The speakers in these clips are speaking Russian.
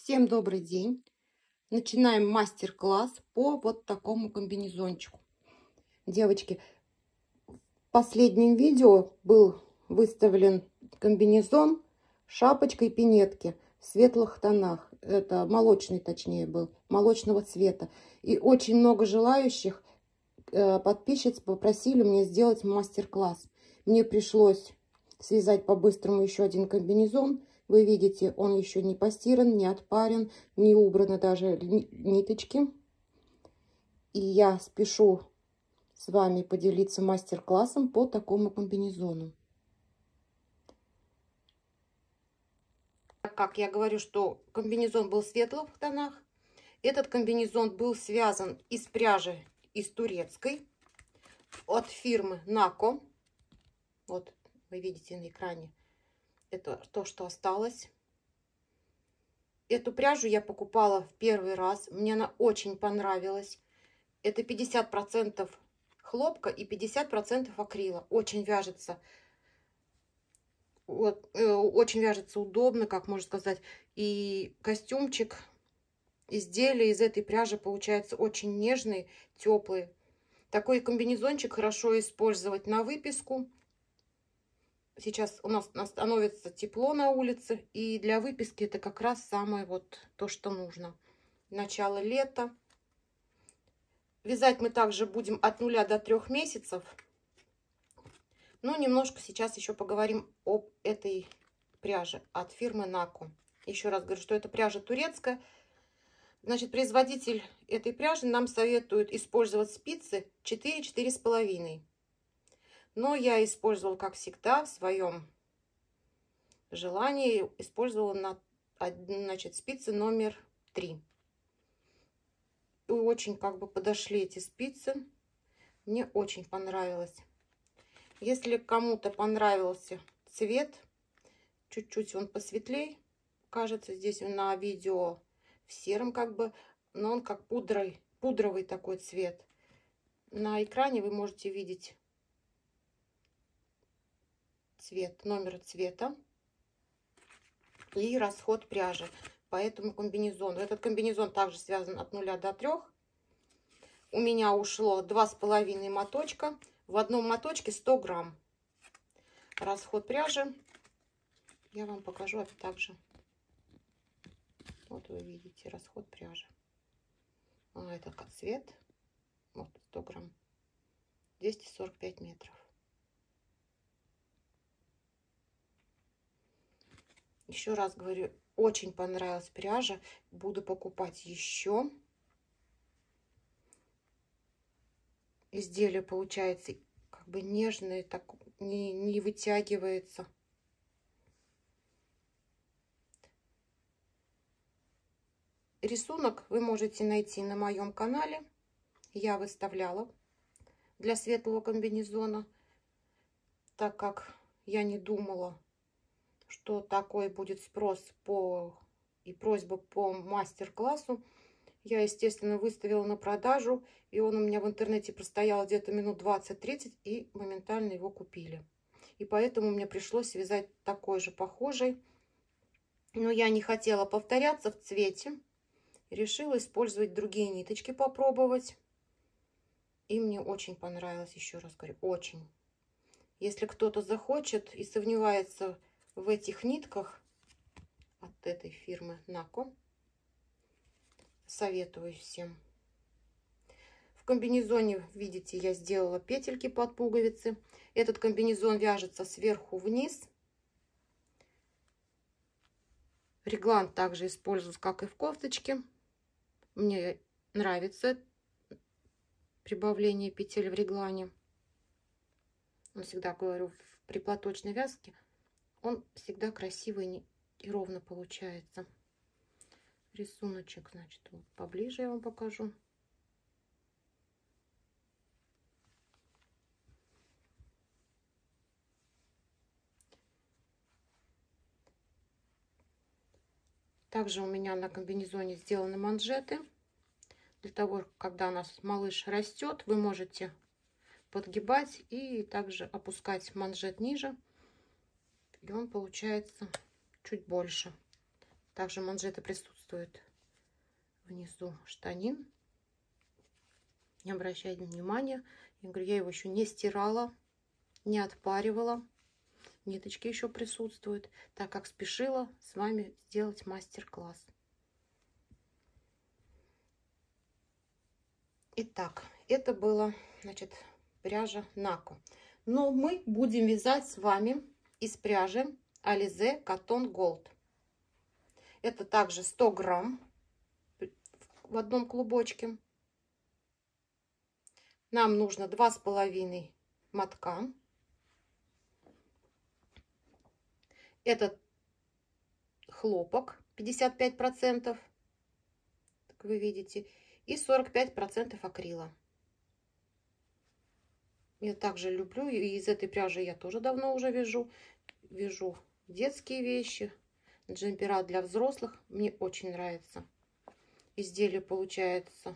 Всем добрый день! Начинаем мастер-класс по вот такому комбинезончику. Девочки, в последнем видео был выставлен комбинезон, шапочка и пинетки в светлых тонах. Это молочный, точнее, был, молочного цвета. И очень много желающих подписчиц попросили мне сделать мастер-класс. Мне пришлось связать по-быстрому еще один комбинезон. Вы видите, он еще не постиран, не отпарен, не убраны даже ниточки. И я спешу с вами поделиться мастер-классом по такому комбинезону. Так как я говорю, что комбинезон был в светлых тонах, этот комбинезон был связан из пряжи из турецкой от фирмы Нако. Вот вы видите на экране. Это то, что осталось. Эту пряжу я покупала в первый раз. Мне она очень понравилась. Это 50% хлопка и 50% акрила. Очень вяжется. Вот, очень вяжется удобно, как можно сказать. И костюмчик, изделие из этой пряжи получается очень нежный, теплый. Такой комбинезончик хорошо использовать на выписку. Сейчас у нас становится тепло на улице, и для выписки это как раз самое вот то, что нужно. Начало лета. Вязать мы также будем от 0 до 3 месяцев. Ну, немножко сейчас еще поговорим об этой пряже от фирмы Нако. Еще раз говорю, что это пряжа турецкая. Значит, производитель этой пряжи нам советует использовать спицы 4-4,5. Но я использовала, как всегда, в своем желании, использовала значит, спицы номер 3. И очень как бы подошли эти спицы. Мне очень понравилось. Если кому-то понравился цвет, чуть-чуть он посветлей, кажется, здесь на видео в сером как бы, но он как пудровый такой цвет. На экране вы можете видеть цвет, номер цвета и расход пряжи по этому комбинезону. Этот комбинезон также связан от 0 до 3. У меня ушло 2,5 моточка. В одном моточке 100 грамм. Расход пряжи я вам покажу это также. Вот вы видите расход пряжи. Это цвет. Вот 100 грамм. 245 метров. Еще раз говорю, очень понравилась пряжа. Буду покупать еще. Изделие получается как бы нежное, так не вытягивается. Рисунок вы можете найти на моем канале. Я выставляла для светлого комбинезона, так как я не думала, что такой будет спрос и просьба по мастер-классу. Я, естественно, выставила на продажу, и он у меня в интернете простоял где-то минут 20-30, и моментально его купили. И поэтому мне пришлось связать такой же похожий. Но я не хотела повторяться в цвете. Решила использовать другие ниточки, попробовать. И мне очень понравилось, еще раз говорю, очень. Если кто-то захочет и сомневается в этих нитках от этой фирмы Нако, советую всем. В комбинезоне, видите, я сделала петельки под пуговицы. Этот комбинезон вяжется сверху вниз. Реглан также используется, как и в кофточке. Мне нравится прибавление петель в реглане. Он всегда, говорю, при платочной вязке он всегда красивый и ровно получается. Рисуночек, значит, вот поближе я вам покажу. Также у меня на комбинезоне сделаны манжеты. Для того, когда у нас малыш растет, вы можете подгибать и также опускать манжет ниже. И он получается чуть больше. Также манжеты присутствуют внизу штанин. Не обращайте внимания. Я говорю, я его еще не стирала, не отпаривала. Ниточки еще присутствуют, так как спешила с вами сделать мастер-класс. Итак, это было, значит, пряжа Нако. Но мы будем вязать с вами из пряжи Alize Cotton Gold. Это также 100 грамм в одном клубочке. Нам нужно 2,5 мотка. Это хлопок 55%, как вы видите, и 45% акрила. Я также люблю, и из этой пряжи я тоже давно уже вяжу. Вяжу детские вещи, джемпера для взрослых. Мне очень нравится. Изделия получаются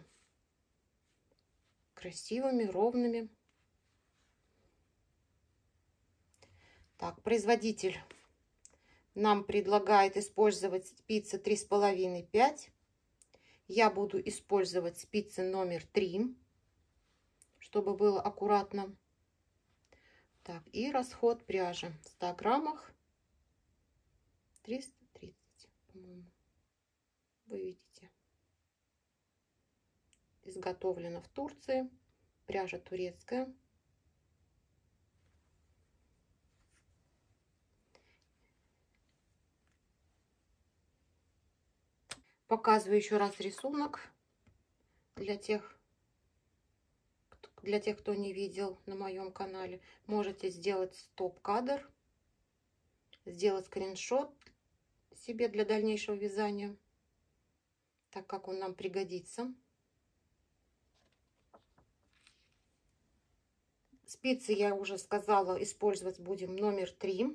красивыми, ровными. Так, производитель нам предлагает использовать спицы 3,5-5. Я буду использовать спицы номер 3, чтобы было аккуратно. Так, и расход пряжи в 100 граммах 330, по-моему. Вы видите. Изготовлено в Турции. Пряжа турецкая. Показываю еще раз рисунок для тех, кто не видел на моем канале. Можете сделать стоп-кадр, сделать скриншот себе для дальнейшего вязания, так как он нам пригодится. Спицы, я уже сказала, использовать будем номер 3.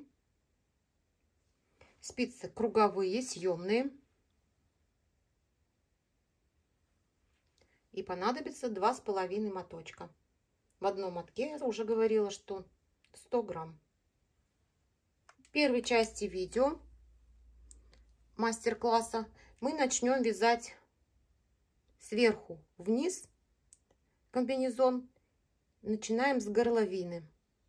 Спицы круговые, съемные. И понадобится 2,5 моточка. В одном мотке я уже говорила, что 100 грамм. В первой части видео мастер-класса мы начнем вязать сверху вниз комбинезон. Начинаем с горловины.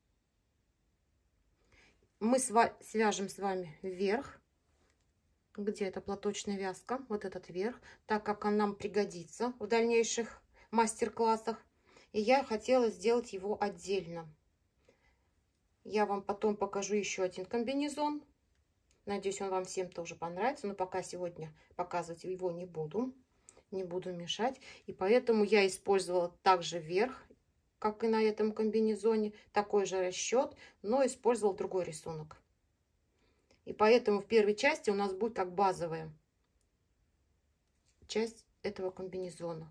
Мы свяжем с вами вверх, где эта платочная вязка, вот этот верх, так как он нам пригодится в дальнейших мастер-классах. И я хотела сделать его отдельно. Я вам потом покажу еще один комбинезон. Надеюсь, он вам всем тоже понравится. Но пока сегодня показывать его не буду. Не буду мешать. И поэтому я использовала также верх, как и на этом комбинезоне. Такой же расчет, но использовал другой рисунок. И поэтому в первой части у нас будет как базовая часть этого комбинезона.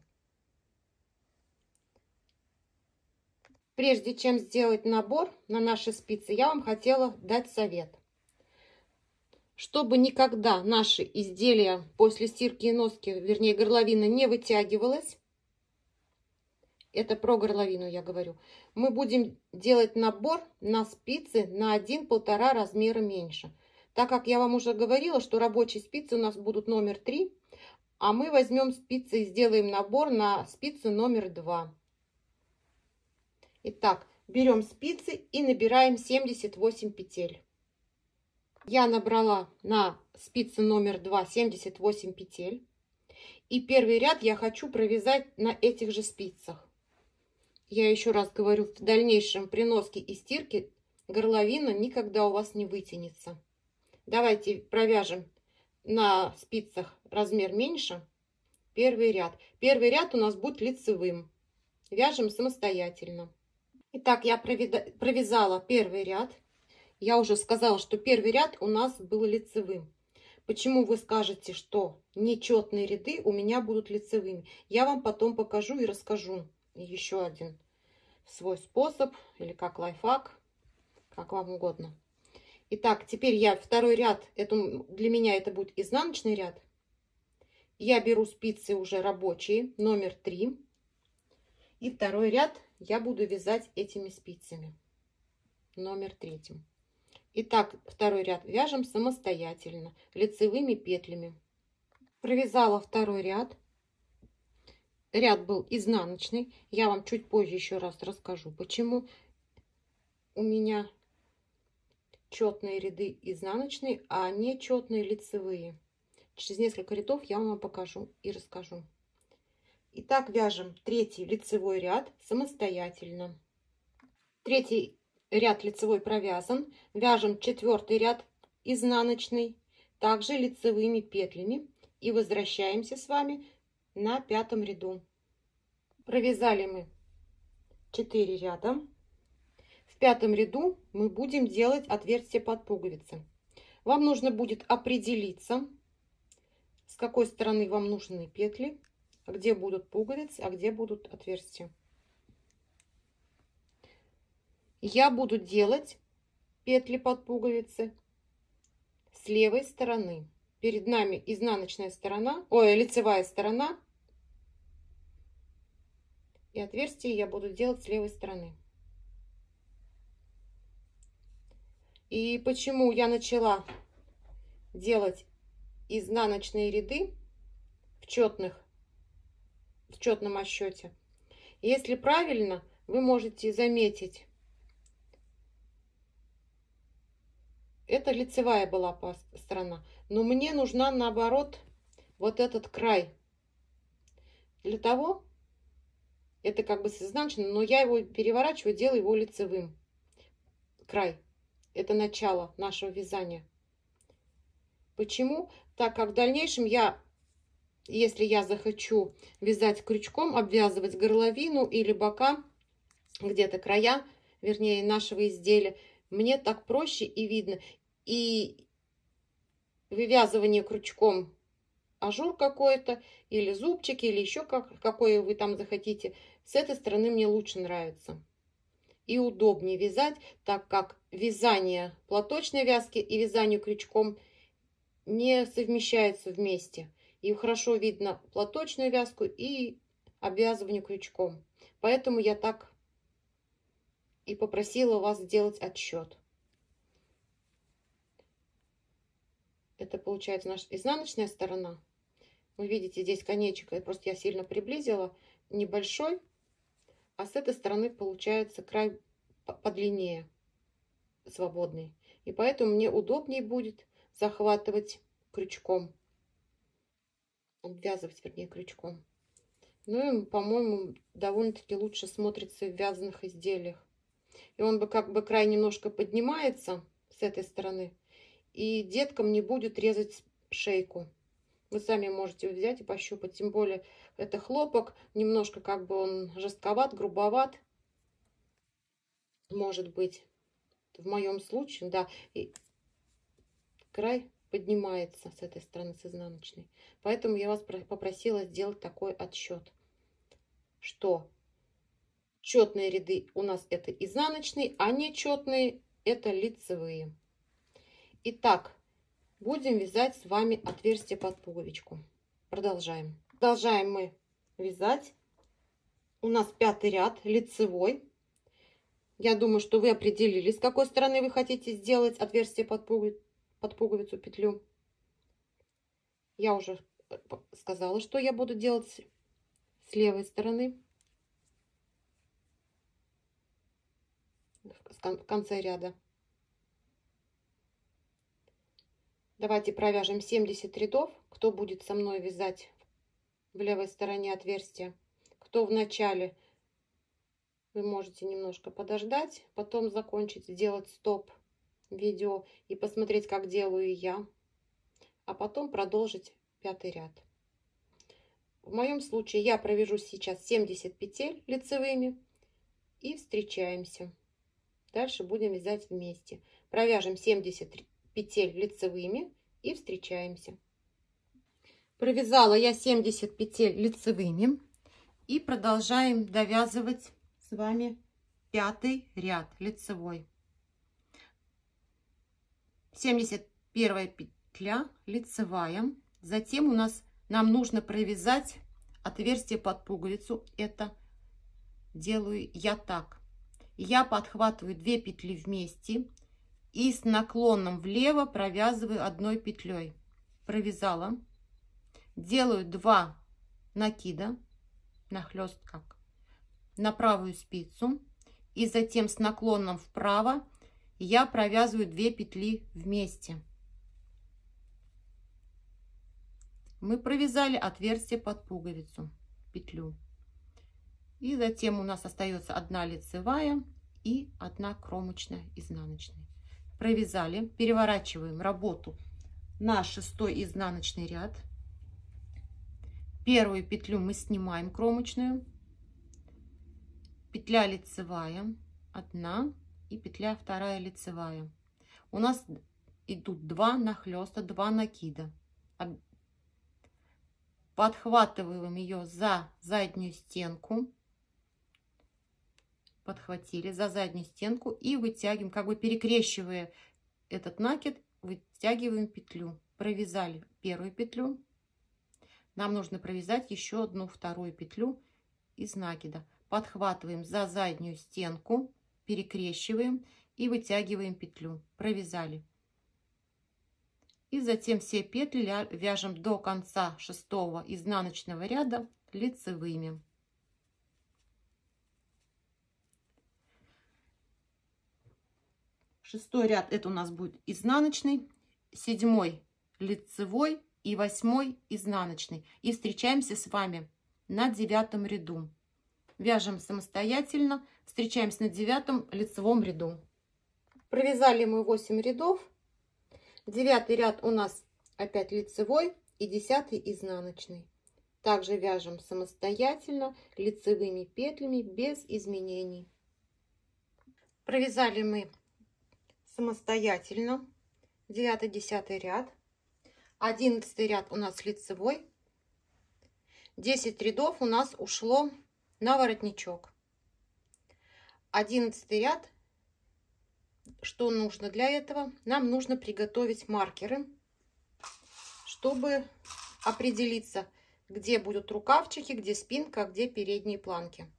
Прежде чем сделать набор на наши спицы, я вам хотела дать совет. Чтобы никогда наши изделия после стирки и носки, вернее горловина, не вытягивалась, это про горловину я говорю, мы будем делать набор на спицы на 1-1,5 размера меньше. Так как я вам уже говорила, что рабочие спицы у нас будут номер 3, а мы возьмем спицы и сделаем набор на спицы номер 2. Итак, берем спицы и набираем 78 петель. Я набрала на спице номер 2 78 петель. И первый ряд я хочу провязать на этих же спицах. Я еще раз говорю, в дальнейшем при носке и стирке горловина никогда у вас не вытянется. Давайте провяжем на спицах размер меньше первый ряд. Первый ряд у нас будет лицевым. Вяжем самостоятельно. Итак, я провязала первый ряд. Я уже сказала, что первый ряд у нас был лицевым. Почему вы скажете, что нечетные ряды у меня будут лицевыми? Я вам потом покажу и расскажу еще один свой способ, или как лайфхак, как вам угодно. Итак, теперь я второй ряд, для меня это будет изнаночный ряд. Я беру спицы уже рабочие, номер 3. И второй ряд я буду вязать этими спицами, номер 3. Итак, второй ряд вяжем самостоятельно лицевыми петлями. Провязала второй ряд. Ряд был изнаночный. Я вам чуть позже еще раз расскажу, почему у меня четные ряды изнаночные, а не четные лицевые. Через несколько рядов я вам покажу и расскажу. Итак, вяжем третий лицевой ряд самостоятельно. Третий ряд лицевой провязан. Вяжем четвертый ряд изнаночный, также лицевыми петлями. И возвращаемся с вами на пятом ряду. Провязали мы 4 ряда. В пятом ряду мы будем делать отверстие под пуговицы. Вам нужно будет определиться, с какой стороны вам нужны петли, где будут пуговицы, а где будут отверстия. Я буду делать петли под пуговицы с левой стороны. Перед нами изнаночная сторона, лицевая сторона. И отверстие я буду делать с левой стороны. И почему я начала делать изнаночные ряды в четном отсчете? Если правильно, вы можете заметить, это лицевая была сторона, но мне нужна наоборот вот этот край. Для того, это как бы с изнаночным, но я его переворачиваю, делаю его лицевым. Край. Это начало нашего вязания. Почему? Так как в дальнейшем если я захочу вязать крючком, обвязывать горловину или бока, где-то края, вернее, нашего изделия, мне так проще и видно. И вывязывание крючком ажур какой-то, или зубчики, или еще какой вы там захотите, с этой стороны мне лучше нравится. И удобнее вязать, так как вязание платочной вязки и вязание крючком не совмещаются вместе. И хорошо видно платочную вязку и обвязывание крючком. Поэтому я так и попросила вас сделать отсчет. Это получается наша изнаночная сторона. Вы видите, здесь конечек, просто я сильно приблизила, небольшой. А с этой стороны получается край подлиннее, свободный. И поэтому мне удобнее будет захватывать крючком. Обвязывать, вернее, крючком. Ну и, по-моему, довольно-таки лучше смотрится в вязаных изделиях. И он бы как бы край немножко поднимается с этой стороны. И деткам не будет резать шейку. Вы сами можете взять и пощупать. Тем более это хлопок. Немножко как бы он жестковат, грубоват. Может быть. В моем случае, да. И край поднимается с этой стороны, с изнаночной. Поэтому я вас попросила сделать такой отсчет. Что четные ряды у нас это изнаночные, а нечетные это лицевые. Итак, будем вязать с вами отверстие под пуговичку. Продолжаем. Продолжаем мы вязать. У нас пятый ряд, лицевой. Я думаю, что вы определились, с какой стороны вы хотите сделать отверстие под пуговицу, петлю. Я уже сказала, что я буду делать с левой стороны. В конце ряда. Давайте провяжем 70 рядов. Кто будет со мной вязать в левой стороне отверстия? Кто в начале, вы можете немножко подождать, потом закончить, сделать стоп видео и посмотреть, как делаю я, а потом продолжить пятый ряд. В моем случае я провяжу сейчас 70 петель лицевыми и встречаемся. Дальше будем вязать вместе. Провяжем 70 петель лицевыми и встречаемся. Провязала я 70 петель лицевыми и продолжаем довязывать с вами пятый ряд лицевой. 71 петля лицевая. Затем нам нужно провязать отверстие под пуговицу. Это делаю я так. Я подхватываю 2 петли вместе и с наклоном влево провязываю одной петлей. Провязала, делаю 2 накида нахлёст как на правую спицу, и затем с наклоном вправо я провязываю 2 петли вместе. Мы провязали отверстие под пуговицу, петлю, и затем у нас остается 1 лицевая и 1 кромочная изнаночная. Провязали, переворачиваем работу на 6-й изнаночный ряд. Первую петлю мы снимаем кромочную, петля лицевая 1 и петля 2 лицевая. У нас идут 2 нахлёста, 2 накида. Подхватываем ее за заднюю стенку, подхватили за заднюю стенку и вытягиваем, как бы перекрещивая этот накид, вытягиваем петлю. Провязали первую петлю, нам нужно провязать еще одну вторую петлю из накида. Подхватываем за заднюю стенку, перекрещиваем и вытягиваем петлю. Провязали. И затем все петли вяжем до конца 6-го изнаночного ряда лицевыми. Шестой ряд это у нас будет изнаночный, 7-й лицевой и 8-й изнаночный. И встречаемся с вами на 9-м ряду. Вяжем самостоятельно, встречаемся на 9-м лицевом ряду. Провязали мы 8 рядов. 9-й ряд у нас опять лицевой и 10-й изнаночный. Также вяжем самостоятельно лицевыми петлями без изменений. Провязали мы самостоятельно 9-10 ряд. 11 ряд у нас лицевой. 10 рядов у нас ушло на воротничок. 11 ряд. Что нужно для этого? Нам нужно приготовить маркеры, чтобы определиться, где будут рукавчики, где спинка, где передние планки.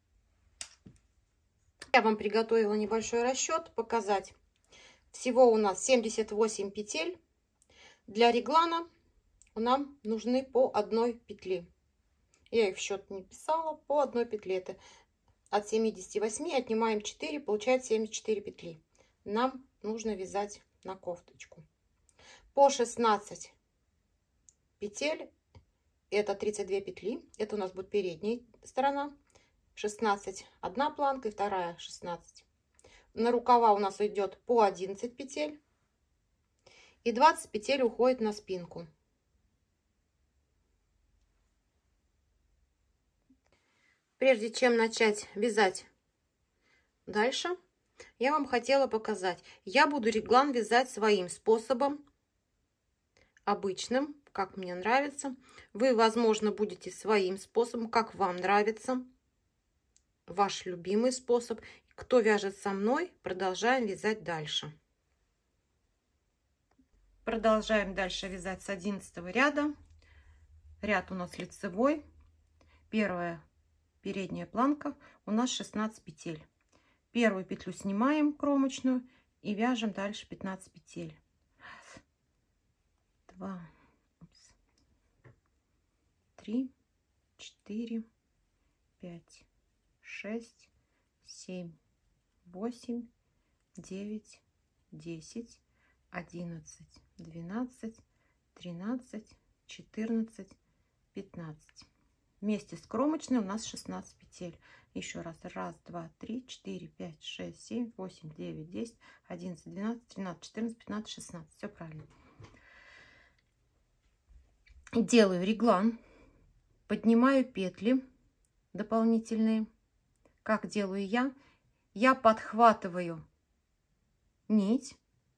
Я вам приготовила небольшой расчет, показать. Всего у нас 78 петель. Для реглана нам нужны по 1 петле. Я их в счет не писала, по 1 петле. Это от 78 отнимаем 4, получается 74 петли. Нам нужно вязать на кофточку. По 16 петель, это 32 петли. Это у нас будет передняя сторона. 16 одна планка и вторая 16. На рукава у нас идет по 11 петель. И 20 петель уходит на спинку. Прежде чем начать вязать дальше, я вам хотела показать. Я буду реглан вязать своим способом, обычным, как мне нравится. Вы, возможно, будете своим способом, как вам нравится. Ваш любимый способ. Кто вяжет со мной, продолжаем вязать дальше. Продолжаем дальше вязать с 11 ряда. Ряд у нас лицевой. Первая передняя планка у нас 16 петель. Первую петлю снимаем кромочную и вяжем дальше 15 петель. 2, 3, 4, 5, 6, 7, 8, 9, 10, 11, 12, 13, 14, 15. Вместе с кромочной у нас 16 петель. Еще раз. 1, 2, 3, 4, 5, 6, 7, 8, 9, 10, 11, 12, 13, 14, 15, 16. Все правильно. Делаю реглан. Поднимаю петли дополнительные. Как делаю я? Я подхватываю нить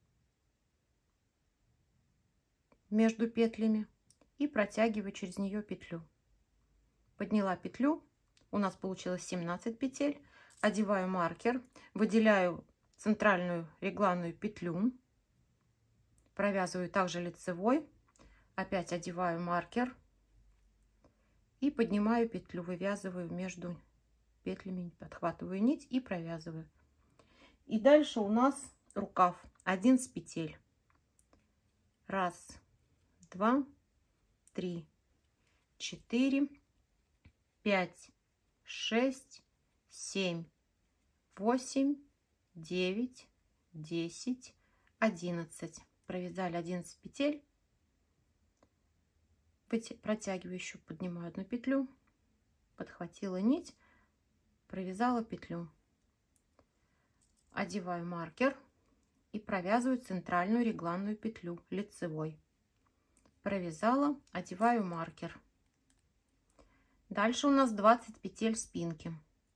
между петлями и протягиваю через нее петлю. Подняла петлю, у нас получилось 17 петель. Одеваю маркер, выделяю центральную регланную петлю, провязываю также лицевой, опять одеваю маркер и поднимаю петлю, вывязываю между петлями, подхватываю нить и провязываю. И дальше у нас рукав. 11 петель. 1, 2, 3, 4, 5, 6, 7, 8, 9, 10, 11. Провязали 11 петель. Протягиваю еще, поднимаю одну петлю, подхватила нить, провязала петлю. Одеваю маркер и провязываю центральную регланную петлю лицевой. Провязала, одеваю маркер. Дальше у нас 20 петель спинки.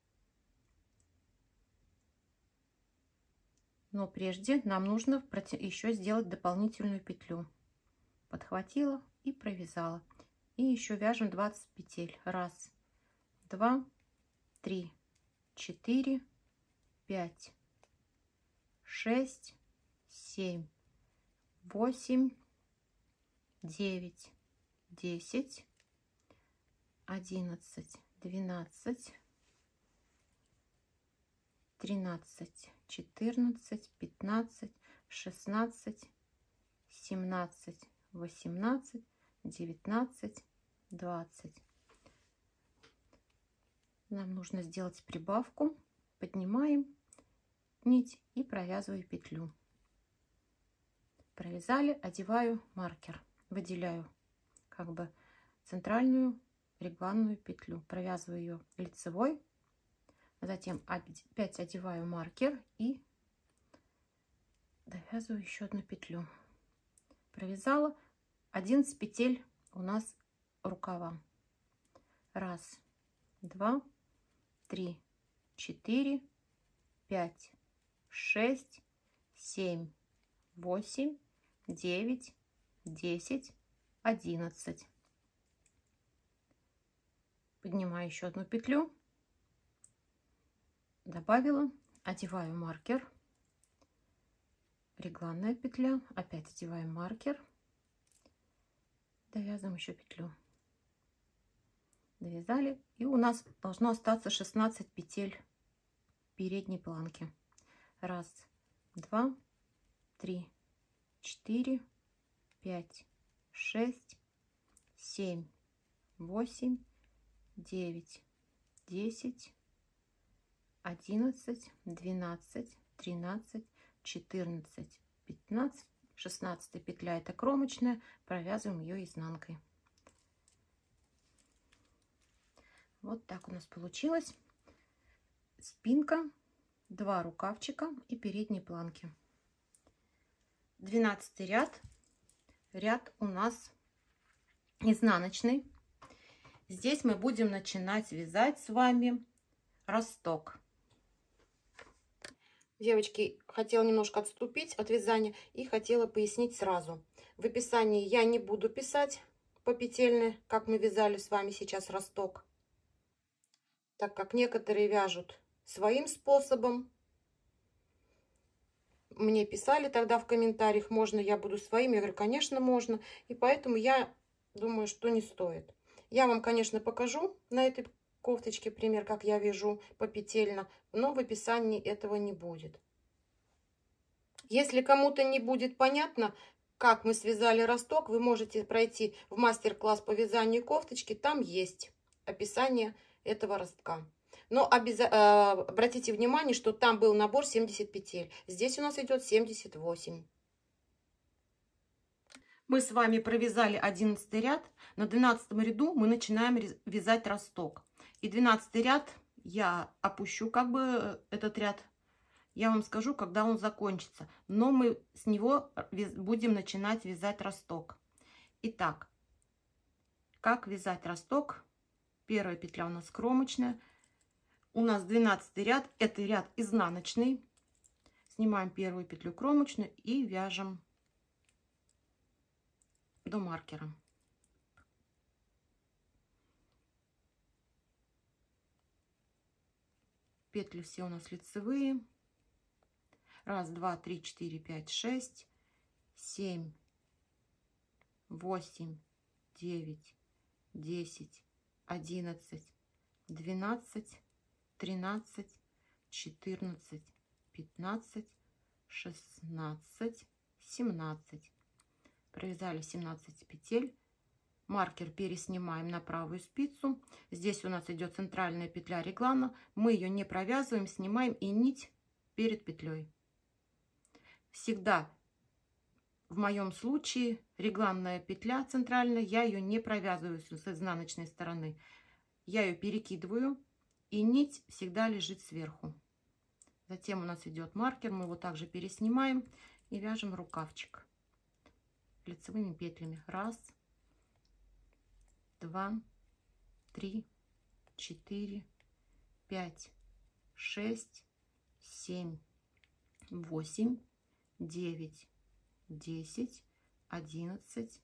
Но прежде нам нужно еще сделать дополнительную петлю. Подхватила и провязала. И еще вяжем 20 петель. 1, 2, 3, 4, 5, 6, 7, 8, 9, 10, 11, 12, 13, 14, 15, 16, 17, 18, 19, 20. Нам нужно сделать прибавку. Поднимаем нить и провязываю петлю. Провязали, одеваю маркер, выделяю как бы центральную регланную петлю, провязываю ее лицевой, затем опять одеваю маркер и довязываю еще одну петлю. Провязала 11 петель у нас рукава. 1, 2, 3, 4, 5, 6, 7, 8, 9, 10, 11. Поднимаю еще одну петлю, добавила, одеваю маркер, регланная петля, опять одеваем маркер, довязываем еще петлю. Довязали, и у нас должно остаться 16 петель передней планки. 1, 2, 3, 4, 5, 6, 7, 8, 9, 10, 11, 12, 13, 14, 15, 16 петля это кромочная, провязываем ее изнанкой. Вот так у нас получилось. Спинка, 2 рукавчика и передние планки. 12 ряд. Ряд у нас изнаночный. Здесь мы будем начинать вязать с вами росток. Девочки, хотела немножко отступить от вязания и хотела пояснить сразу. В описании я не буду писать попетельно, как мы вязали с вами сейчас росток, так как некоторые вяжут своим способом. Мне писали тогда в комментариях, можно я буду своим. Я говорю, конечно, можно. И поэтому я думаю, что не стоит. Я вам, конечно, покажу на этой кофточке пример, как я вяжу попетельно, но в описании этого не будет. Если кому-то не будет понятно, как мы связали росток, вы можете пройти в мастер-класс по вязанию кофточки. Там есть описание этого ростка. Но обратите внимание, что там был набор 70 петель. Здесь у нас идет 78. Мы с вами провязали 11 ряд. На 12 ряду мы начинаем вязать росток. И 12 ряд я опущу как бы этот ряд. Я вам скажу, когда он закончится. Но мы с него будем начинать вязать росток. Итак, как вязать росток? Первая петля у нас кромочная. У нас 12 ряд. Это ряд изнаночный. Снимаем первую петлю кромочную и вяжем до маркера. Петли все у нас лицевые. 1, 2, 3, 4, 5, 6, 7, 8, 9, 10, 11, 12, 13, 14, 15, 16, 17. Провязали 17 петель. Маркер переснимаем на правую спицу. Здесь у нас идет центральная петля реглана. Мы ее не провязываем, снимаем и нить перед петлей. Всегда в моем случае регланная петля центральная, я ее не провязываю с изнаночной стороны. Я ее перекидываю, и нить всегда лежит сверху. Затем у нас идет маркер, мы его также переснимаем и вяжем рукавчик лицевыми петлями. 1, 2, 3, 4, 5, 6, 7, 8, 9, 10, 11,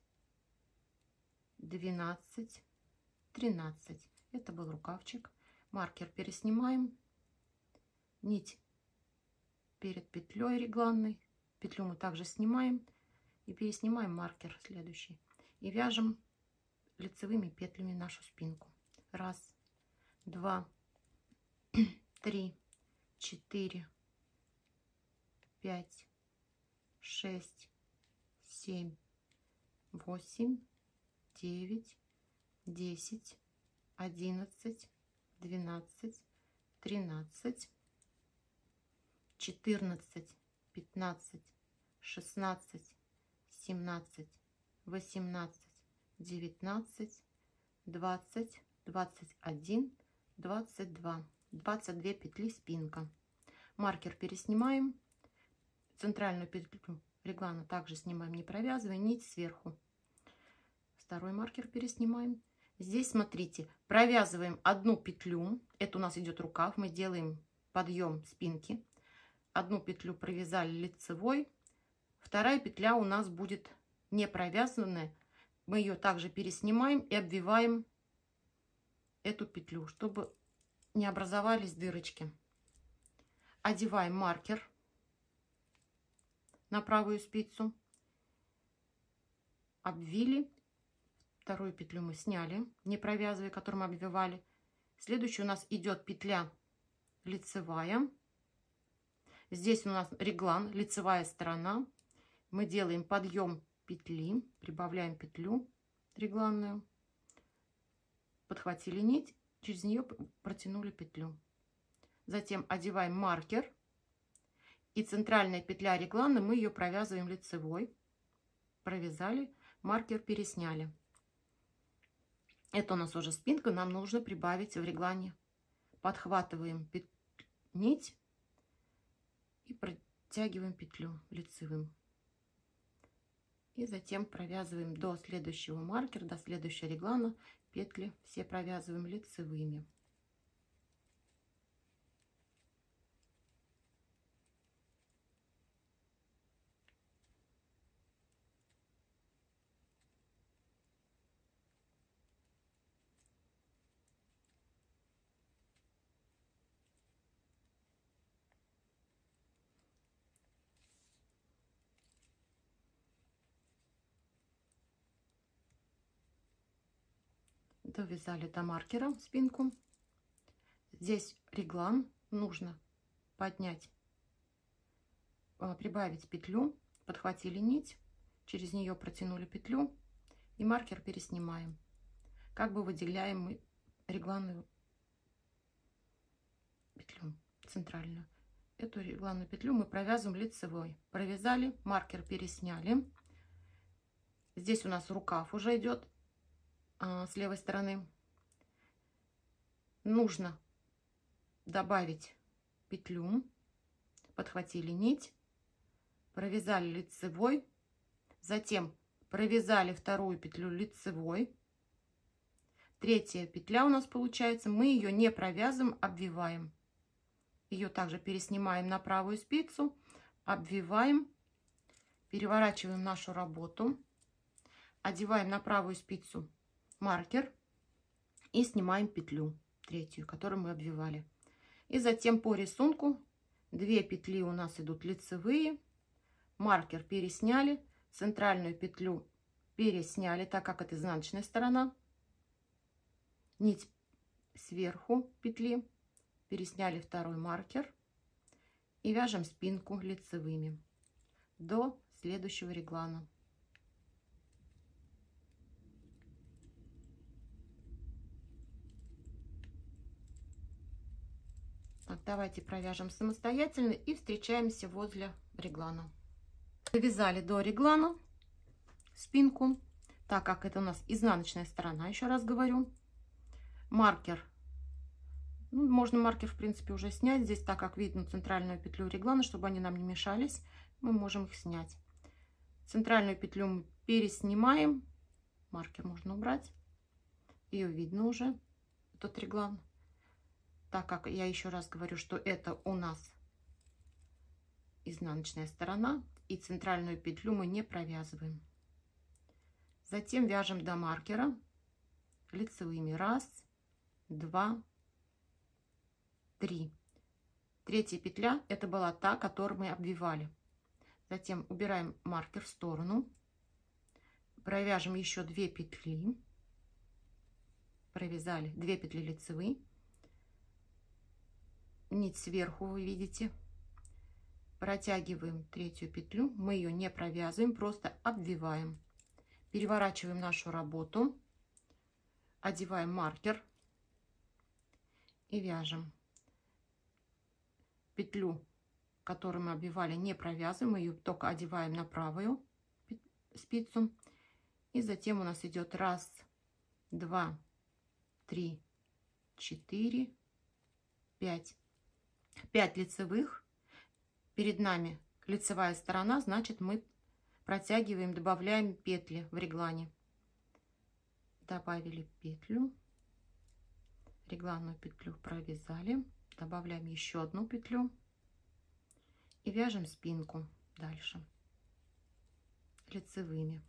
12, 13. Это был рукавчик. Маркер переснимаем. Нить перед петлей регланной. Петлю мы также снимаем. И переснимаем маркер следующий. И вяжем лицевыми петлями нашу спинку. 1, 2, 3, 4, 5, 6, 7, 8, 9, 10, 11, 12, 13, 14, 15, 16, 17, 18, 19, 20, 21, 22. 22 петли спинка. Маркер переснимаем. Центральную петлю реглана также снимаем, не провязывая, нить сверху. Второй маркер переснимаем. Здесь, смотрите, провязываем одну петлю. Это у нас идет рукав. Мы делаем подъем спинки. Одну петлю провязали лицевой. Вторая петля у нас будет не провязанная. Мы ее также переснимаем и обвиваем эту петлю, чтобы не образовались дырочки. Одеваем маркер на правую спицу. Обвили. Вторую петлю мы сняли, не провязывая, которую мы обвивали. Следующая у нас идет петля лицевая. Здесь у нас реглан, лицевая сторона. Мы делаем подъем петли, прибавляем петлю регланную. Подхватили нить, через нее протянули петлю. Затем одеваем маркер. И центральная петля реглана, мы ее провязываем лицевой. Провязали, маркер пересняли. Это у нас уже спинка, нам нужно прибавить в реглане. Подхватываем нить и протягиваем петлю лицевым. И затем провязываем до следующего маркера, до следующего реглана. Петли все провязываем лицевыми. Довязали до маркера спинку. Здесь реглан нужно поднять, прибавить петлю, подхватили нить, через нее протянули петлю и маркер переснимаем. Как бы выделяем мы регланную петлю центральную. Эту регланную петлю мы провязываем лицевой. Провязали, маркер пересняли. Здесь у нас рукав уже идет с левой стороны. Нужно добавить петлю, подхватили нить, провязали лицевой, затем провязали вторую петлю лицевой. Третья петля у нас получается, мы ее не провязываем, обвиваем. Ее также переснимаем на правую спицу, обвиваем, переворачиваем нашу работу, одеваем на правую спицу маркер и снимаем петлю третью, которую мы обвивали. И затем по рисунку 2 петли у нас идут лицевые, маркер пересняли, центральную петлю пересняли, так как это изнаночная сторона, нить сверху петли, пересняли второй маркер И вяжем спинку лицевыми до следующего реглана. Так, давайте провяжем самостоятельно и встречаемся возле реглана. Довязали до реглана спинку, так как это у нас изнаночная сторона, еще раз говорю. Маркер, ну, можно маркер в принципе уже снять здесь, так как видно центральную петлю реглана, чтобы они нам не мешались, мы можем их снять. Центральную петлю мы переснимаем, маркер можно убрать, ее видно уже, этот реглан, так как я еще раз говорю, что это у нас изнаночная сторона, и центральную петлю мы не провязываем. Затем вяжем до маркера лицевыми 1, 2, 3. Третья петля это была та, которую мы обвивали. Затем убираем маркер в сторону, провяжем еще 2 петли, провязали 2 петли лицевые, нить сверху вы видите, протягиваем третью петлю, мы ее не провязываем, просто обвиваем, переворачиваем нашу работу, одеваем маркер и вяжем. Петлю, которую мы обвивали, не провязываем, мы ее только одеваем на правую спицу, и затем у нас идет 1, 2, 3, 4, 5. 5 лицевых, перед нами лицевая сторона, значит мы протягиваем, добавляем петли в реглане. Добавили петлю, регланную петлю провязали, добавляем еще одну петлю и вяжем спинку дальше лицевыми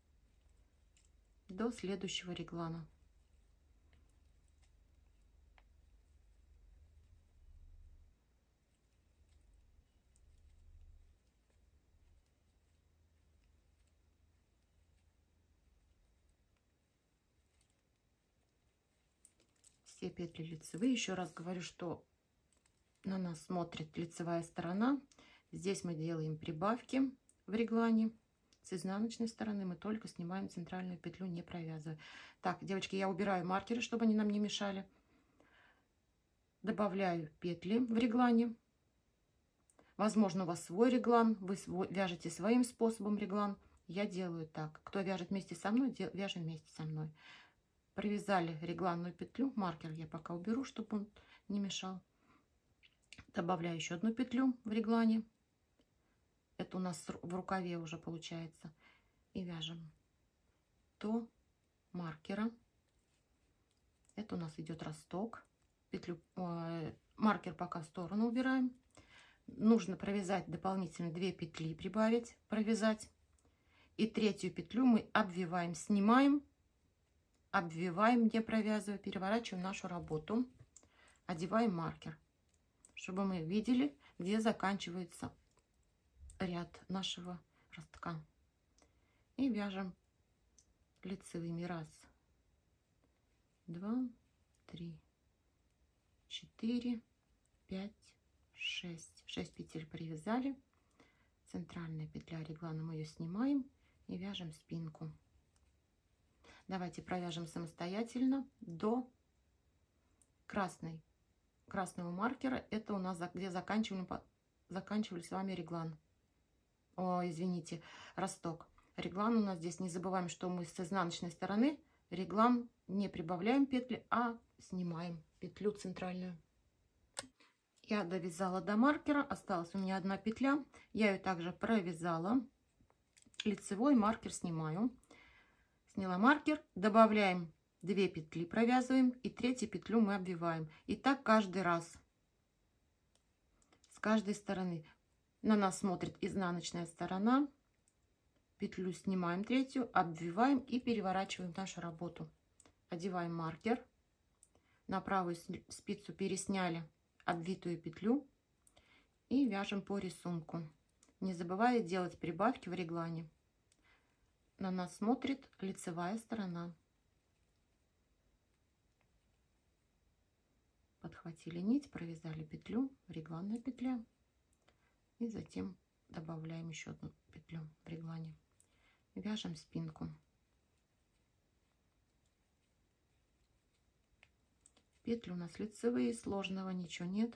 до следующего реглана. Все петли лицевые. Еще раз говорю, что на нас смотрит лицевая сторона. Здесь мы делаем прибавки в реглане. С изнаночной стороны мы только снимаем центральную петлю, не провязывая. Так, девочки, я убираю маркеры, чтобы они нам не мешали. Добавляю петли в реглане. Возможно, у вас свой реглан, вы вяжете своим способом реглан. Я делаю так. Кто вяжет вместе со мной, вяжем вместе со мной. Провязали регланную петлю, маркер я пока уберу, чтобы он не мешал. Добавляю еще одну петлю в реглане. Это у нас в рукаве уже получается. И вяжем до маркера. Это у нас идет росток. Петлю, маркер пока в сторону убираем. Нужно провязать дополнительно 2 петли, прибавить, провязать. И третью петлю мы обвиваем, снимаем, обвиваем, не провязывая, переворачиваем нашу работу, одеваем маркер, чтобы мы видели, где заканчивается ряд нашего ростка. И вяжем лицевыми 1, 2, 3, 4, 5, 6. 6 петель провязали. Центральная петля реглана, мы ее снимаем и вяжем спинку. Давайте провяжем самостоятельно до красного маркера. Это у нас где заканчивали с вами реглан. Извините, росток. Реглан у нас здесь, не забываем, что мы с изнаночной стороны реглан не прибавляем петли, а снимаем петлю центральную. Я довязала до маркера, осталась у меня 1 петля. Я ее также провязала. Лицевой маркер снимаю. Сняла маркер, добавляем 2 петли, провязываем, и третью петлю мы обвиваем. И так каждый раз. С каждой стороны. На нас смотрит изнаночная сторона. Петлю снимаем третью, обвиваем и переворачиваем нашу работу. Одеваем маркер. На правую спицу пересняли обвитую петлю и вяжем по рисунку, не забывая делать прибавки в реглане. На нас смотрит лицевая сторона. Подхватили нить, провязали петлю, регланная петля, И затем добавляем еще одну петлю в реглане. Вяжем спинку. Петли у нас лицевые, сложного ничего нет.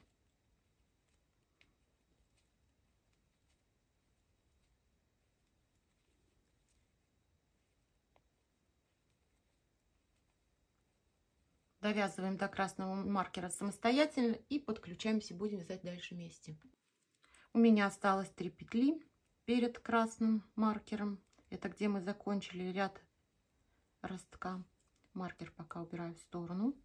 Довязываем до красного маркера самостоятельно и подключаемся, будем вязать дальше вместе. У меня осталось 3 петли перед красным маркером. Это где мы закончили ряд ростка. Маркер пока убираю в сторону.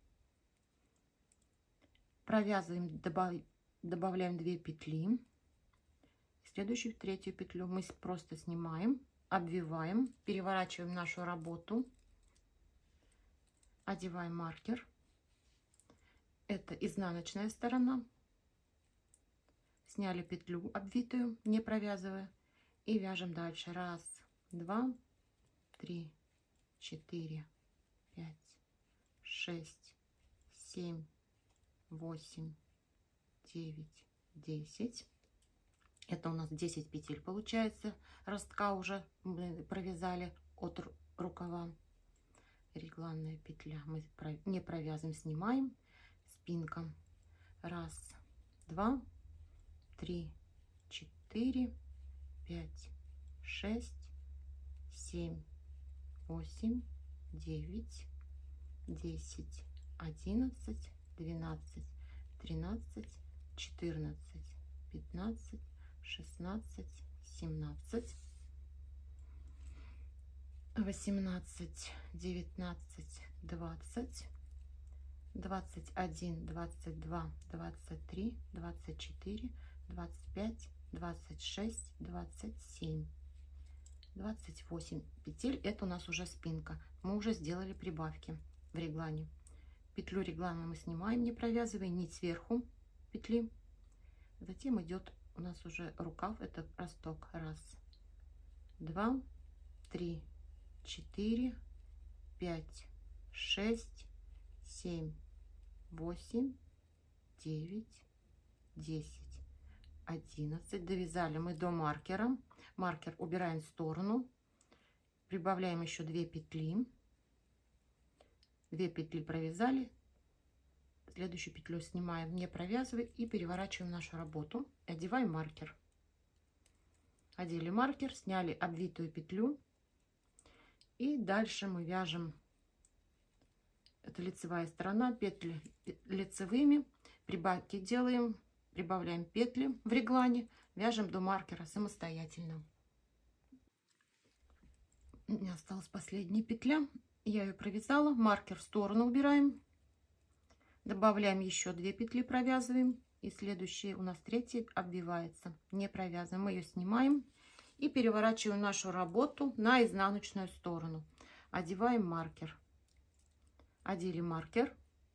Провязываем, добавляем 2 петли. Следующую, 3-ю петлю мы просто снимаем, обвиваем, переворачиваем нашу работу. Одеваем маркер. Это изнаночная сторона. Сняли петлю обвитую, не провязывая. И вяжем дальше. 1, 2, 3, 4, 5, 6, 7, 8, 9, 10. Это у нас 10 петель получается. Ростка уже мы провязали от рукава. Регланная петля. Мы не провязываем, снимаем. Спинка. 1, 2, 3, 4, 5, 6, 7, 8, 9, 10, 11, 12, 13, 14, 15, 16, 17, 18, 19, 20, 21, 22, 23, 24, 25, 26, 27, 28 петель. Это у нас уже спинка. Мы уже сделали прибавки в реглане. Петлю реглана мы снимаем, не провязывая, нить сверху петли. Затем идет у нас уже рукав, это росток. 1, 2, 3, 4, 5, 6, 7, 8, 9, 10, 11. Довязали мы до маркера. Маркер убираем в сторону. Прибавляем еще 2 петли. 2 петли провязали. Следующую петлю снимаем, не провязывая, и переворачиваем нашу работу. Одеваем маркер. Одели маркер, сняли обвитую петлю. И дальше мы вяжем, это лицевая сторона, петли лицевыми, прибавки делаем, прибавляем петли в реглане, вяжем до маркера самостоятельно. У меня осталась последняя петля, я ее провязала, маркер в сторону убираем, добавляем еще 2 петли, провязываем, и следующая у нас 3-я обвивается, не провязываем, мы ее снимаем. И переворачиваем нашу работу на изнаночную сторону. Одеваем маркер. Одели маркер.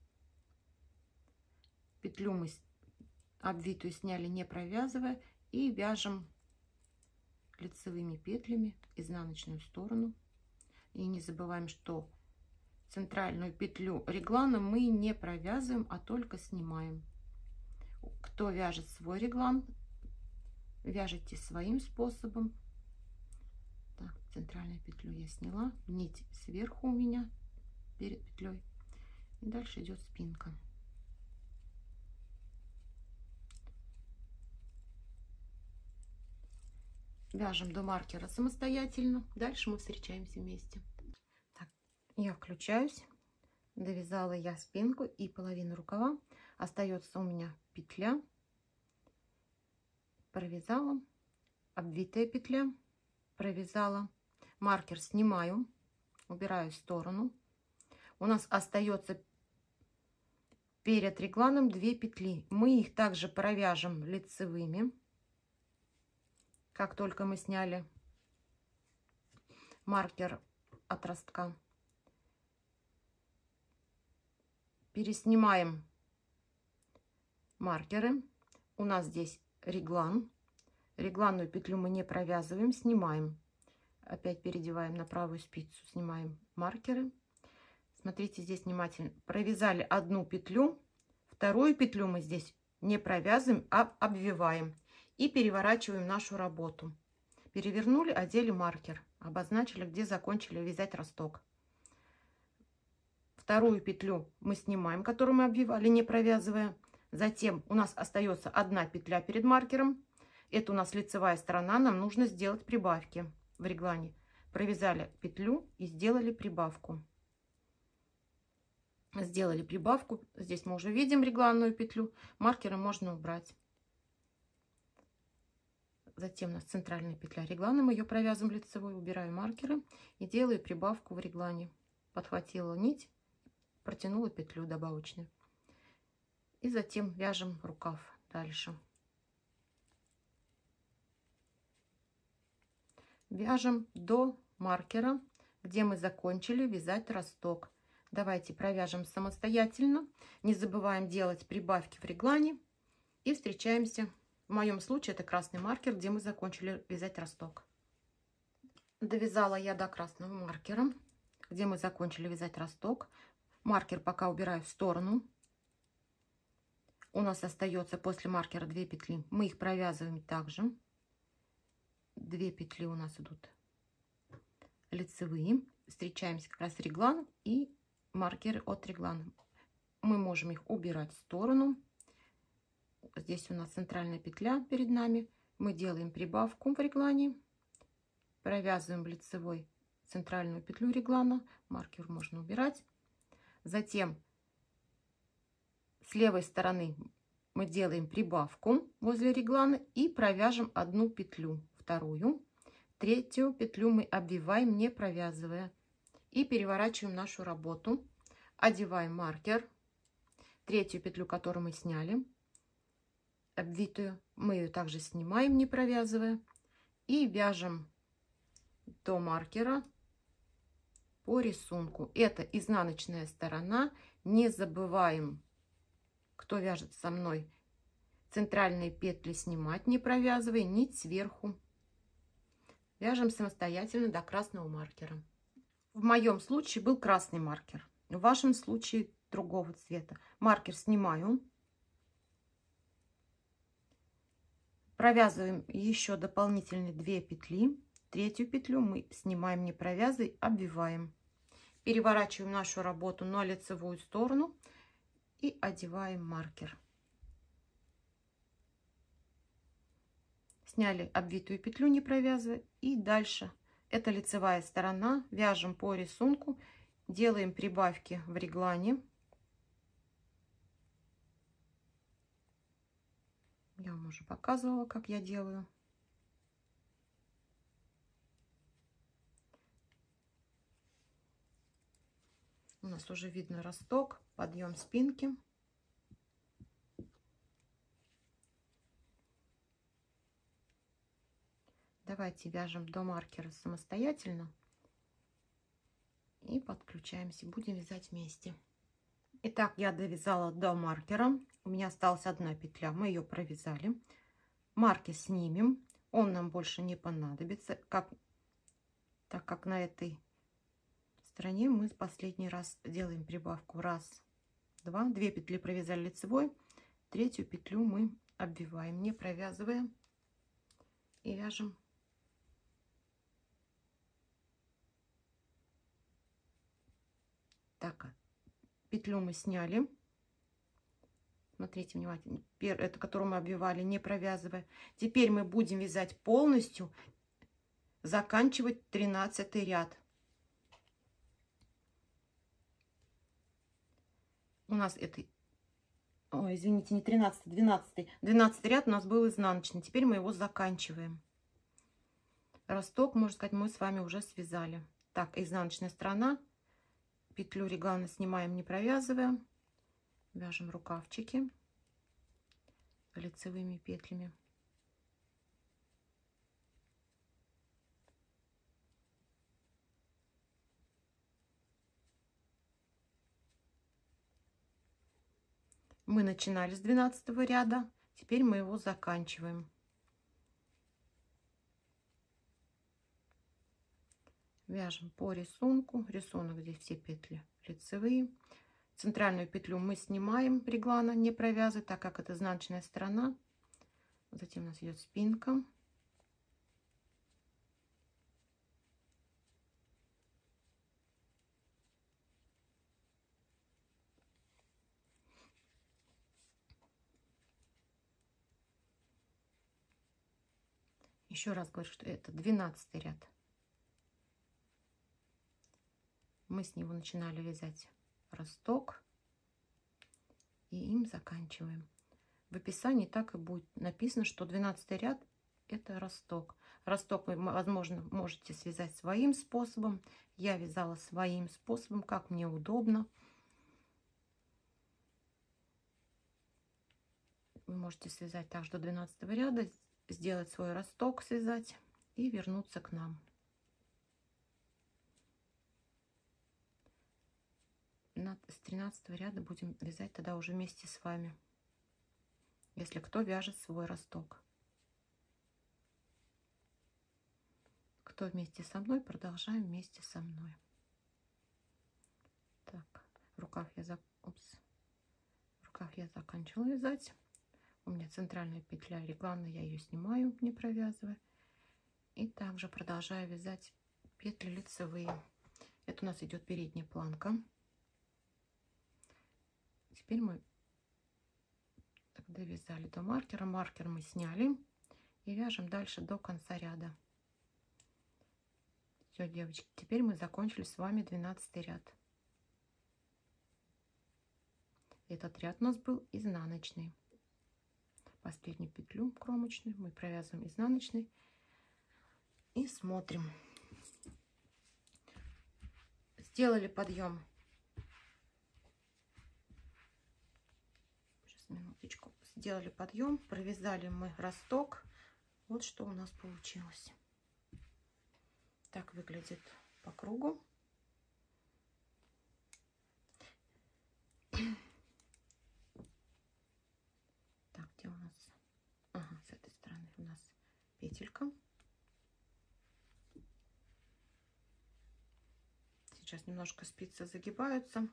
Петлю мы обвитую сняли, не провязывая. И вяжем лицевыми петлями изнаночную сторону. И не забываем, что центральную петлю реглана мы не провязываем, а только снимаем. Кто вяжет свой реглан, вяжите своим способом. Так, центральную петлю я сняла, нить сверху у меня перед петлей, и дальше идет спинка. Вяжем до маркера самостоятельно, дальше мы встречаемся вместе. Так, я включаюсь, довязала я спинку и половину рукава, остается у меня петля. Провязала, обвитая петля, провязала, маркер снимаю, убираю в сторону. У нас остается перед регланом 2 петли. Мы их также провяжем лицевыми. Как только мы сняли маркер от ростка, переснимаем маркеры. У нас здесь реглан. Регланную петлю мы не провязываем, снимаем. Опять переодеваем на правую спицу, снимаем маркеры. Смотрите здесь внимательно. Провязали 1 петлю, 2-ю петлю мы здесь не провязываем, а обвиваем. И переворачиваем нашу работу. Перевернули, одели маркер, обозначили, где закончили вязать росток. Вторую петлю мы снимаем, которую мы обвивали, не провязывая. Затем у нас остается одна петля перед маркером. Это у нас лицевая сторона, нам нужно сделать прибавки в реглане. Провязали петлю и сделали прибавку. Сделали прибавку. Здесь мы уже видим регланную петлю. Маркеры можно убрать. Затем у нас центральная петля реглана. Мы ее провязываем лицевой, убираю маркеры и делаю прибавку в реглане. Подхватила нить, протянула петлю добавочную. И затем вяжем рукав дальше. Вяжем до маркера, где мы закончили вязать росток. Давайте провяжем самостоятельно. Не забываем делать прибавки в реглане. И встречаемся. В моем случае это красный маркер, где мы закончили вязать росток. Довязала я до красного маркера, где мы закончили вязать росток. Маркер пока убираю в сторону. У нас остается после маркера 2 петли. Мы их провязываем также. 2 петли у нас идут лицевые. Встречаемся как раз реглан и маркеры от реглана. Мы можем их убирать в сторону. Здесь у нас центральная петля перед нами. Мы делаем прибавку в реглане. Провязываем в лицевой центральную петлю реглана. Маркер можно убирать. Затем с левой стороны мы делаем прибавку возле реглана и провяжем одну петлю, вторую. Третью петлю мы обвиваем, не провязывая. И переворачиваем нашу работу. Одеваем маркер. Третью петлю, которую мы сняли, обвитую, мы ее также снимаем, не провязывая. И вяжем до маркера по рисунку. Это изнаночная сторона. Не забываем, кто вяжет со мной, центральные петли снимать, не провязывая, нить сверху. Вяжем самостоятельно до красного маркера. В моем случае был красный маркер. В вашем случае другого цвета. Маркер снимаю. Провязываем еще дополнительные 2 петли. Третью петлю мы снимаем, не провязывая, обвиваем. Переворачиваем нашу работу на лицевую сторону и одеваем маркер. Сняли обвитую петлю, не провязывая, и дальше это лицевая сторона. Вяжем по рисунку, делаем прибавки в реглане. Я вам уже показывала, как я делаю. У нас уже видно росток, подъем спинки. Давайте вяжем до маркера самостоятельно и подключаемся. Будем вязать вместе. Итак, я довязала до маркера. У меня осталась одна петля. Мы ее провязали. Маркер снимем. Он нам больше не понадобится, так как на этой стороне мы последний раз делаем прибавку. Раз, два. 2 петли провязали лицевой. Третью петлю мы обвиваем, не провязывая. И вяжем. Так, петлю мы сняли. Смотрите внимательно. Это, которую мы обвивали, не провязывая. Теперь мы будем вязать полностью, заканчивать 13-й ряд. У нас это... Ой, извините, не 13-й, 12-й. 12-й ряд у нас был изнаночный. Теперь мы его заканчиваем. Росток, можно сказать, мы с вами уже связали. Так, изнаночная сторона. Петлю реглана снимаем, не провязывая. Вяжем рукавчики лицевыми петлями. Мы начинали с 12 ряда, теперь мы его заканчиваем. Вяжем по рисунку. Рисунок, здесь все петли лицевые. Центральную петлю мы снимаем реглана, не провязывая, так как это изнаночная сторона. Затем у нас идет спинка. Еще раз говорю, что это 12 ряд. Мы с него начинали вязать росток и им заканчиваем. В описании так и будет написано, что 12 ряд это росток. Росток вы, возможно, можете связать своим способом. Я вязала своим способом, как мне удобно. Вы можете связать также до 12 ряда, сделать свой росток, связать и вернуться к нам. С 13 ряда будем вязать тогда уже вместе с вами, если кто вяжет свой росток. Кто вместе со мной, продолжаем вместе со мной. Так, рукав я заканчивала вязать. У меня центральная петля реглана, я ее снимаю, не провязывая. И также продолжаю вязать петли лицевые. Это у нас идет передняя планка. Теперь мы довязали до маркера. Маркер мы сняли и вяжем дальше до конца ряда. Все, девочки, теперь мы закончили с вами 12 ряд. Этот ряд у нас был изнаночный. Последнюю петлю кромочную мы провязываем изнаночной и смотрим. Сделали подъем. Сейчас, минуточку. Сделали подъем, провязали мы росток. Вот что у нас получилось. Так выглядит по кругу. Так, где у нас? Ага, с этой стороны у нас петелька. Сейчас немножко спицы загибаются.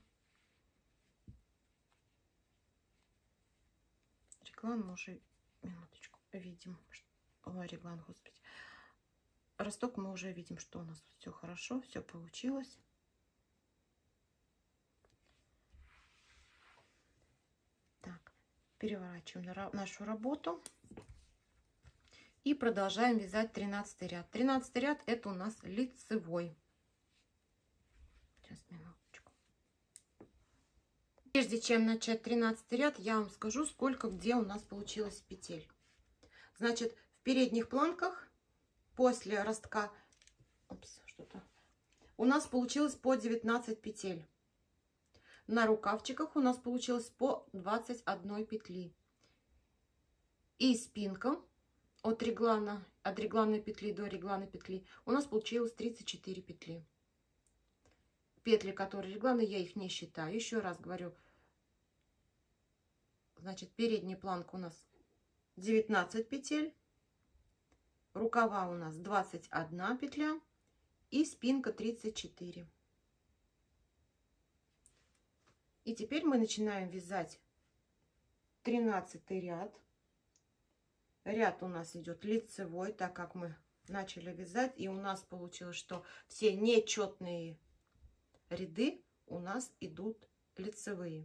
Реглан мы уже, минуточку, видим. Ой, реглан, господи. Росток мы уже видим, что у нас все хорошо, все получилось. Так, переворачиваем нашу работу и продолжаем вязать 13 ряд. 13 ряд это у нас лицевой. Сейчас, минуточку. Прежде чем начать 13 ряд, я вам скажу, сколько где у нас получилось петель. Значит, в передних планках после ростка у нас получилось по 19 петель. На рукавчиках у нас получилось по 21 петли. И спинка от регланной петли до регланной петли у нас получилось 34 петли. Петли, которые регланы, я их не считаю. Еще раз говорю, значит, передняя планка у нас 19 петель, рукава у нас 21 петля и спинка 34. И теперь мы начинаем вязать 13 ряд. Ряд у нас идет лицевой, так как мы начали вязать, и у нас получилось, что все нечетные ряды у нас идут лицевые.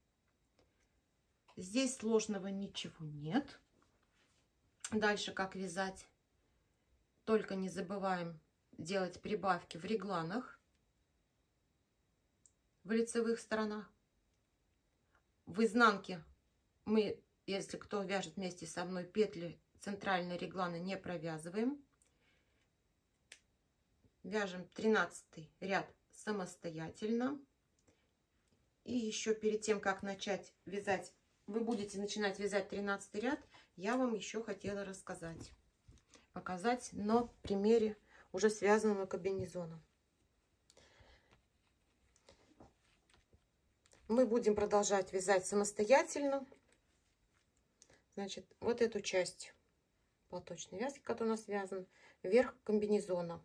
Здесь сложного ничего нет. Дальше как вязать? Только не забываем делать прибавки в регланах, в лицевых сторонах. В изнанке мы, если кто вяжет вместе со мной, петли центральной регланы не провязываем. Вяжем 13 ряд самостоятельно. И еще перед тем, как начать вязать, вы будете начинать вязать 13 ряд, я вам еще хотела рассказать, показать на примере уже связанного комбинезона. Мы будем продолжать вязать самостоятельно. Значит, вот эту часть платочной вязки, которая у нас связана, верх комбинезона,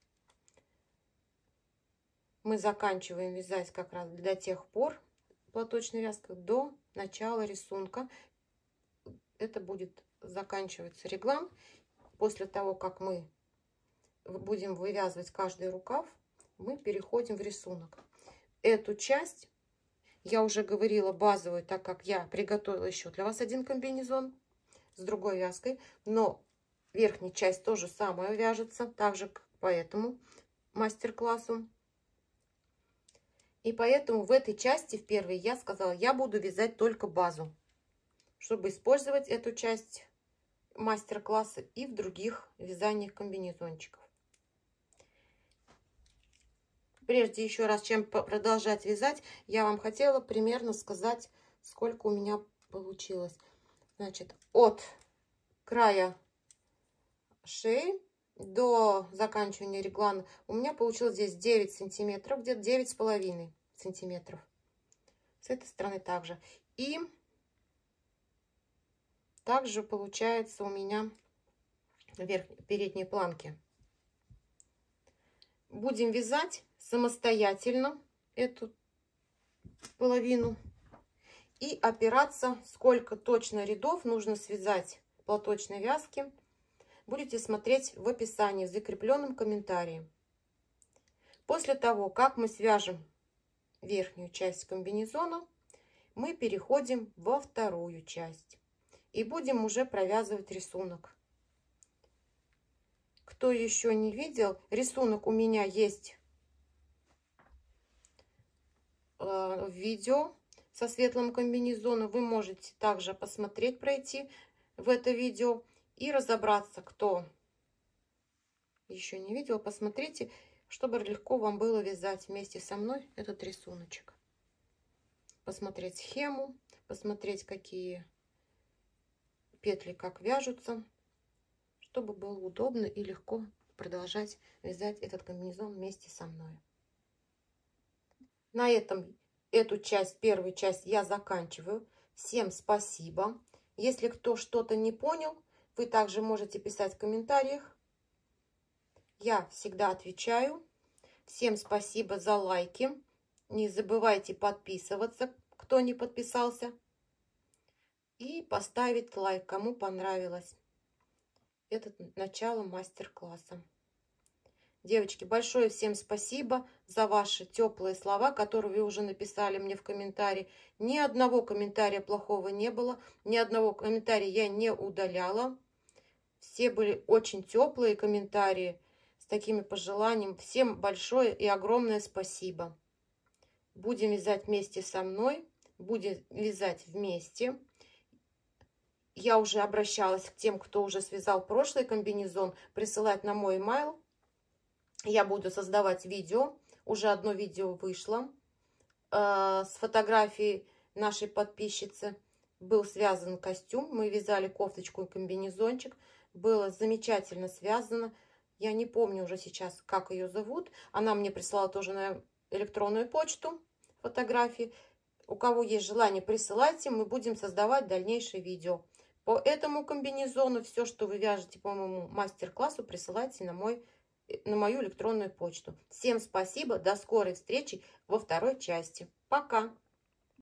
мы заканчиваем вязать как раз до тех пор, платочная вязка, до начала рисунка. Это будет заканчивается реглан. После того, как мы будем вывязывать каждый рукав, мы переходим в рисунок. Эту часть я уже говорила базовую, так как я приготовила еще для вас один комбинезон с другой вязкой, но верхняя часть тоже самое вяжется, также по этому мастер-классу. И поэтому в этой части, в первой, я сказала, я буду вязать только базу, чтобы использовать эту часть мастер-класса и в других вязаниях комбинезончиков. Прежде еще раз, чем продолжать вязать, я вам хотела примерно сказать, сколько у меня получилось. Значит, от края шеи до заканчивания реглана у меня получилось здесь 9 сантиметров, где-то 9,5 сантиметров. С этой стороны также. И также получается у меня передние планки. Будем вязать самостоятельно эту половину и опираться, сколько точно рядов нужно связать платочной вязки. Будете смотреть в описании, в закрепленном комментарии. После того, как мы свяжем верхнюю часть комбинезона, мы переходим во вторую часть и будем уже провязывать рисунок. Кто еще не видел, рисунок у меня есть в видео со светлым комбинезоном. Вы можете также посмотреть, пройти в это видео и разобраться, кто еще не видел, посмотрите, чтобы легко вам было вязать вместе со мной этот рисуночек. Посмотреть схему, посмотреть, какие петли как вяжутся, чтобы было удобно и легко продолжать вязать этот комбинезон вместе со мной. На этом эту часть, первую часть я заканчиваю. Всем спасибо. Если кто что-то не понял, вы также можете писать в комментариях. Я всегда отвечаю. Всем спасибо за лайки. Не забывайте подписываться, кто не подписался. И поставить лайк, кому понравилось это начало мастер-класса. Девочки, большое всем спасибо за ваши теплые слова, которые вы уже написали мне в комментарии. Ни одного комментария плохого не было, ни одного комментария я не удаляла. Все были очень теплые комментарии с такими пожеланиями. Всем большое и огромное спасибо. Будем вязать вместе со мной, будем вязать вместе. Я уже обращалась к тем, кто уже связал прошлый комбинезон, присылать на мой email. Я буду создавать видео. Уже одно видео вышло с фотографией нашей подписчицы. Был связан костюм. Мы вязали кофточку и комбинезончик. Было замечательно связано. Я не помню уже сейчас, как ее зовут. Она мне прислала тоже на электронную почту фотографии. У кого есть желание, присылайте. Мы будем создавать дальнейшие видео. По этому комбинезону все, что вы вяжете по моему мастер-классу, присылайте на мою электронную почту. Всем спасибо, до скорой встречи во второй части. Пока!